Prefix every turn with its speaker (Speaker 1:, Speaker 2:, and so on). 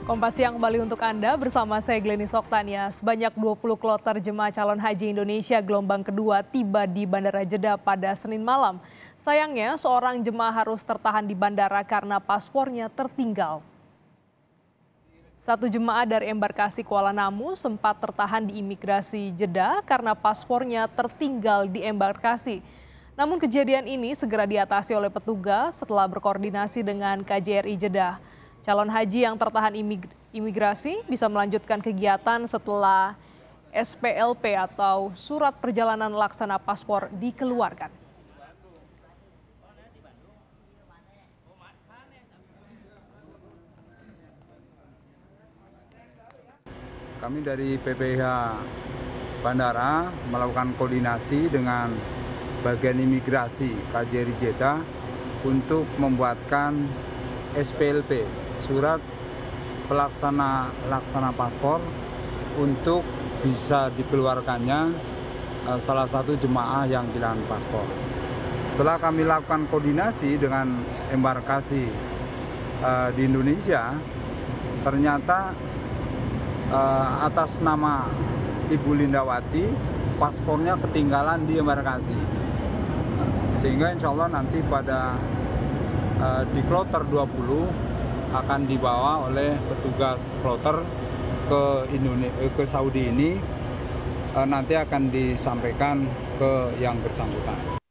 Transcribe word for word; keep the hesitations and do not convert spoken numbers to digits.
Speaker 1: Kompas Siang kembali untuk Anda bersama saya Glenny Soktania. Sebanyak dua puluh kloter jemaah calon haji Indonesia gelombang kedua tiba di Bandara Jeddah pada Senin malam. Sayangnya seorang jemaah harus tertahan di bandara karena paspornya tertinggal. Satu jemaah dari embarkasi Kuala Namu sempat tertahan di imigrasi Jeddah karena paspornya tertinggal di embarkasi. Namun kejadian ini segera diatasi oleh petugas setelah berkoordinasi dengan K J R I Jeddah. Calon haji yang tertahan imigrasi bisa melanjutkan kegiatan setelah S P L P atau Surat Perjalanan Laksana Paspor dikeluarkan.
Speaker 2: Kami dari P P I H Bandara melakukan koordinasi dengan bagian imigrasi K J R I Jeddah untuk membuatkan S P L P, Surat Pelaksana Laksana Paspor, untuk bisa dikeluarkannya salah satu jemaah yang kehilangan paspor. Setelah kami lakukan koordinasi dengan embarkasi uh, di Indonesia, ternyata uh, atas nama Ibu Lindawati paspornya ketinggalan di embarkasi, sehingga insya Allah nanti pada uh, di kloter dua puluh akan dibawa oleh petugas kloter ke Indonesia, ke Saudi ini, uh, nanti akan disampaikan ke yang bersangkutan.